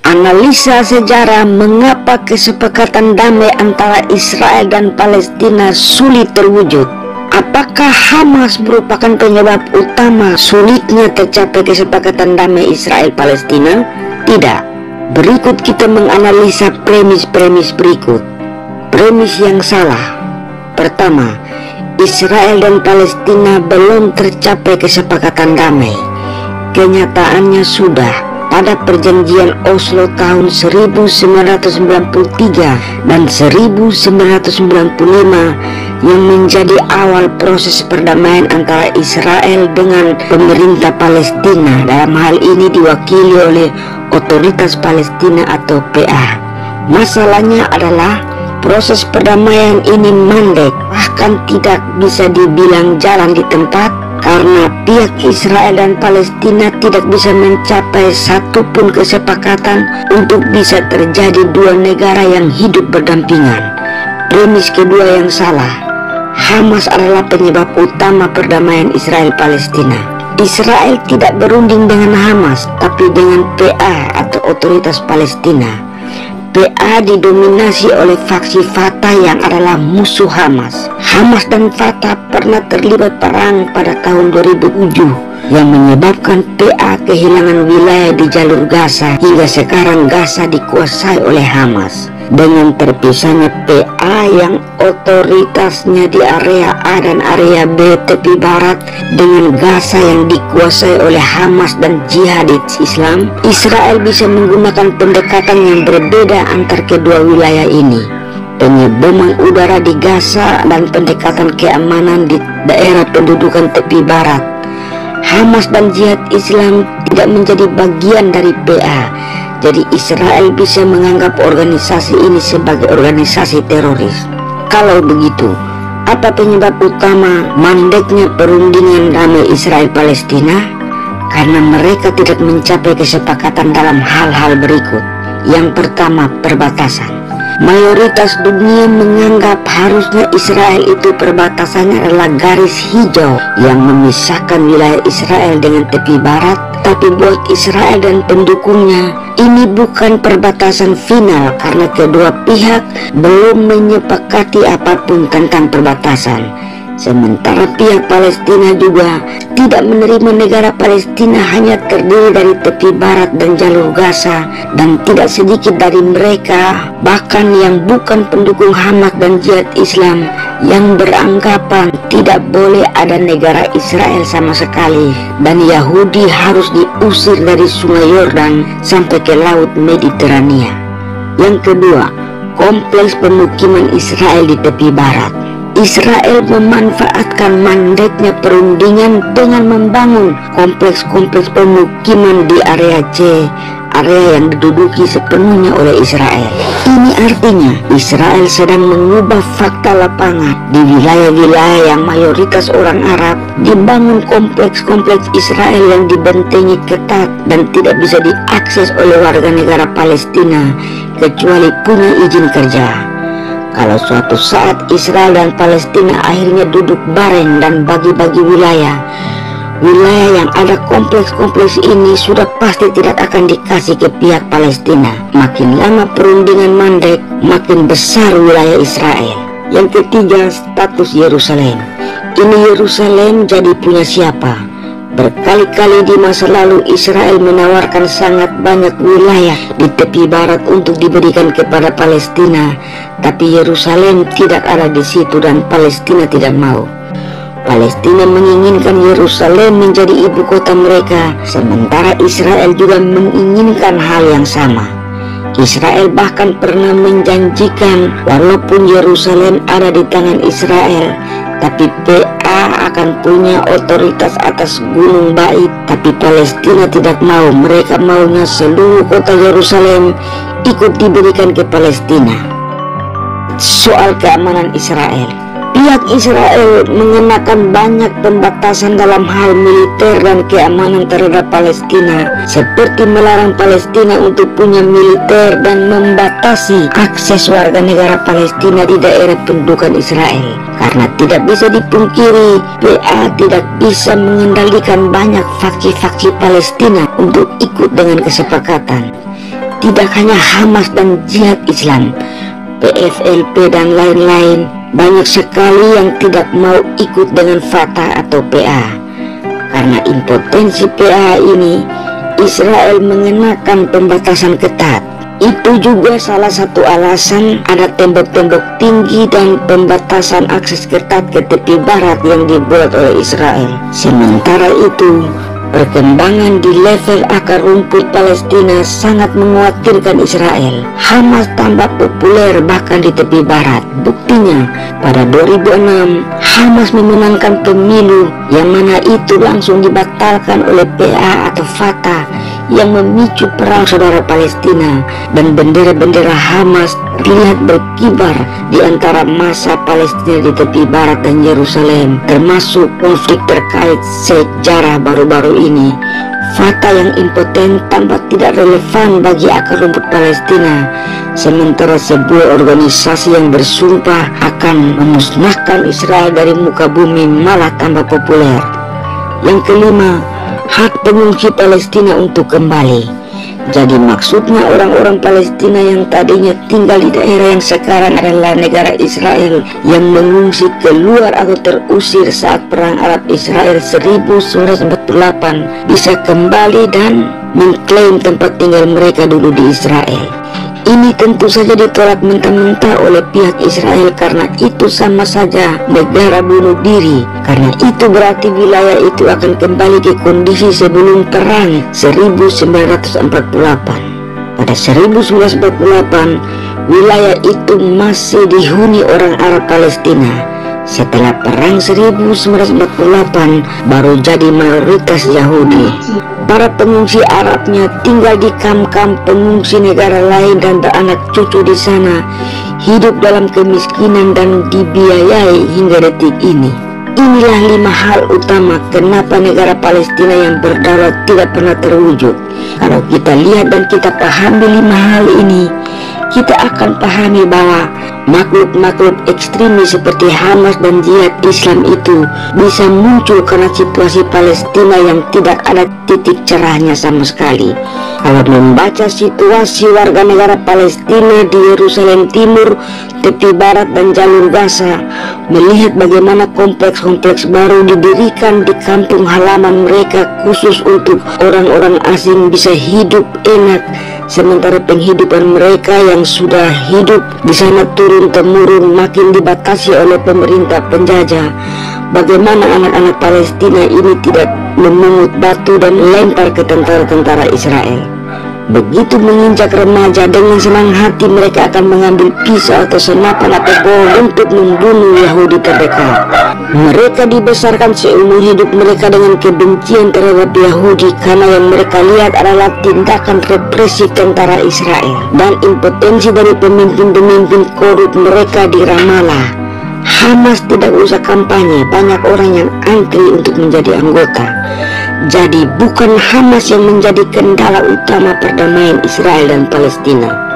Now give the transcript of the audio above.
Analisa sejarah mengapa kesepakatan damai antara Israel dan Palestina sulit terwujud. Apakah Hamas merupakan penyebab utama sulitnya tercapai kesepakatan damai Israel-Palestina? Tidak. Berikut kita menganalisa premis-premis berikut. Premis yang salah. Pertama, Israel dan Palestina belum tercapai kesepakatan damai. Kenyataannya sudah. Pada perjanjian Oslo tahun 1993 dan 1995 yang menjadi awal proses perdamaian antara Israel dengan pemerintah Palestina, dalam hal ini diwakili oleh Otoritas Palestina atau PA. Masalahnya adalah proses perdamaian ini mandek, bahkan tidak bisa dibilang jalan di tempat, karena pihak Israel dan Palestina tidak bisa mencapai satupun kesepakatan untuk bisa terjadi dua negara yang hidup berdampingan. Premis kedua yang salah. Hamas adalah penyebab utama perdamaian Israel-Palestina. Israel tidak berunding dengan Hamas, tapi dengan PA atau Otoritas Palestina. PA didominasi oleh faksi Fatah yang adalah musuh Hamas. Hamas dan Fatah pernah terlibat perang pada tahun 2007 yang menyebabkan PA kehilangan wilayah di jalur Gaza. Hingga sekarang Gaza dikuasai oleh Hamas. Dengan terpisahnya PA yang otoritasnya di area A dan area B tepi barat dengan Gaza yang dikuasai oleh Hamas dan jihadis Islam, Israel bisa menggunakan pendekatan yang berbeda antar kedua wilayah ini. Pengeboman udara di Gaza dan pendekatan keamanan di daerah pendudukan tepi barat. Hamas dan jihad Islam tidak menjadi bagian dari PA. Jadi Israel bisa menganggap organisasi ini sebagai organisasi teroris. Kalau begitu, apa penyebab utama mandeknya perundingan damai Israel-Palestina? Karena mereka tidak mencapai kesepakatan dalam hal-hal berikut. Yang pertama, perbatasan. Mayoritas dunia menganggap harusnya Israel itu perbatasannya adalah garis hijau yang memisahkan wilayah Israel dengan tepi barat. Tapi buat Israel dan pendukungnya, ini bukan perbatasan final karena kedua pihak belum menyepakati apapun tentang perbatasan. Sementara pihak Palestina juga tidak menerima negara Palestina hanya terdiri dari tepi barat dan jalur Gaza, dan tidak sedikit dari mereka bahkan yang bukan pendukung Hamas dan jihad Islam yang beranggapan tidak boleh ada negara Israel sama sekali dan Yahudi harus diusir dari Sungai Yordan sampai ke Laut Mediterania. Yang kedua, kompleks pemukiman Israel di tepi barat. Israel memanfaatkan mandeknya perundingan dengan membangun kompleks-kompleks pemukiman di area C, area yang diduduki sepenuhnya oleh Israel. Ini artinya Israel sedang mengubah fakta lapangan. Di wilayah-wilayah yang mayoritas orang Arab, dibangun kompleks-kompleks Israel yang dibentengi ketat dan tidak bisa diakses oleh warga negara Palestina kecuali punya izin kerja. Kalau suatu saat Israel dan Palestina akhirnya duduk bareng dan bagi-bagi wilayah yang ada kompleks-kompleks ini sudah pasti tidak akan dikasih ke pihak Palestina. Makin lama perundingan mandek, makin besar wilayah Israel. Yang ketiga, status Yerusalem. Ini Yerusalem jadi punya siapa? Berkali-kali di masa lalu Israel menawarkan sangat banyak wilayah di tepi barat untuk diberikan kepada Palestina, tapi Yerusalem tidak ada di situ dan Palestina tidak mau. Palestina menginginkan Yerusalem menjadi ibu kota mereka, sementara Israel juga menginginkan hal yang sama. Israel bahkan pernah menjanjikan walaupun Yerusalem ada di tangan Israel, tapi PA akan punya otoritas atas Gunung Bait. Tapi Palestina tidak mau. Mereka maunya seluruh kota Yerusalem ikut diberikan ke Palestina. Soal keamanan Israel, pihak Israel mengenakan banyak pembatasan dalam hal militer dan keamanan terhadap Palestina, seperti melarang Palestina untuk punya militer dan membatasi akses warga negara Palestina di daerah pendudukan Israel. Karena tidak bisa dipungkiri, PA tidak bisa mengendalikan banyak faksi-faksi Palestina untuk ikut dengan kesepakatan. Tidak hanya Hamas dan Jihad Islam, PFLP dan lain-lain, banyak sekali yang tidak mau ikut dengan Fatah atau PA. Karena impotensi PA ini, Israel mengenakan pembatasan ketat. Itu juga salah satu alasan ada tembok-tembok tinggi dan pembatasan akses ketat ke tepi barat yang dibuat oleh Israel. Sementara itu, perkembangan di level akar rumput Palestina sangat mengkhawatirkan Israel. Hamas tambah populer bahkan di tepi barat. Buktinya, pada 2006, Hamas memenangkan pemilu yang mana itu langsung dibatalkan oleh PA atau Fatah yang memicu perang saudara Palestina, dan bendera-bendera Hamas terlihat berkibar di antara massa Palestina di tepi barat dan Yerusalem, termasuk konflik terkait sejarah baru-baru ini. Fatah yang impoten tampak tidak relevan bagi akar rumput Palestina, sementara sebuah organisasi yang bersumpah akan memusnahkan Israel dari muka bumi malah tambah populer. Yang kelima, hak pengungsi Palestina untuk kembali. Jadi maksudnya orang-orang Palestina yang tadinya tinggal di daerah yang sekarang adalah negara Israel yang mengungsi keluar atau terusir saat perang Arab Israel 1948 bisa kembali dan mengklaim tempat tinggal mereka dulu di Israel. Ini tentu saja ditolak mentah-mentah oleh pihak Israel karena itu sama saja negara bunuh diri. Karena itu berarti wilayah itu akan kembali ke kondisi sebelum perang 1948. Pada 1948, wilayah itu masih dihuni orang Arab Palestina. Setelah perang 1948 baru jadi mayoritas Yahudi. Para pengungsi Arabnya tinggal di kamp-kamp pengungsi negara lain dan beranak cucu di sana, hidup dalam kemiskinan dan dibiayai hingga detik ini. Inilah 5 hal utama kenapa negara Palestina yang berdaulat tidak pernah terwujud. Kalau kita lihat dan kita pahami 5 hal ini, kita akan pahami bahwa makhluk-makhluk ekstremis seperti Hamas dan Jihad Islam itu bisa muncul karena situasi Palestina yang tidak ada titik cerahnya sama sekali. Kalau membaca situasi warga negara Palestina di Yerusalem Timur, tepi barat dan jalur Gaza, melihat bagaimana kompleks-kompleks baru didirikan di kampung halaman mereka khusus untuk orang-orang asing bisa hidup enak, sementara penghidupan mereka yang sudah hidup di sana turun-temurun makin dibatasi oleh pemerintah penjajah. Bagaimana anak-anak Palestina ini tidak memungut batu dan lempar ke tentara-tentara Israel. Begitu menginjak remaja, dengan senang hati mereka akan mengambil pisau atau senapan atau bom untuk membunuh Yahudi terdekat. Mereka dibesarkan seumur hidup mereka dengan kebencian terhadap Yahudi karena yang mereka lihat adalah tindakan represi tentara Israel dan impotensi dari pemimpin-pemimpin korup mereka di Ramallah. Hamas tidak usah kampanye, banyak orang yang antri untuk menjadi anggota. Jadi bukan Hamas yang menjadi kendala utama perdamaian Israel dan Palestina.